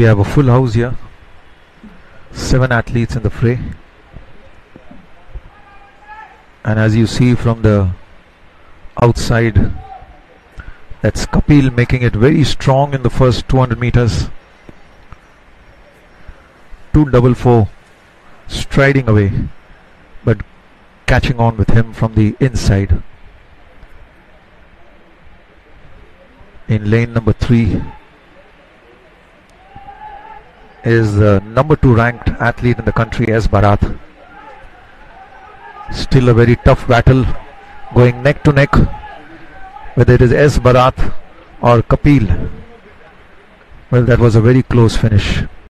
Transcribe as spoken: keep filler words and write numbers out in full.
We have a full house here. Seven athletes in the fray. And as you see from the outside, that's Kapil making it very strong in the first two hundred meters. two double four striding away, but catching on with him from the inside. In lane number three is the number two ranked athlete in the country, S. Bharat. Still a very tough battle going neck to neck, whether it is S. Bharat or Kapil. Well, that was a very close finish.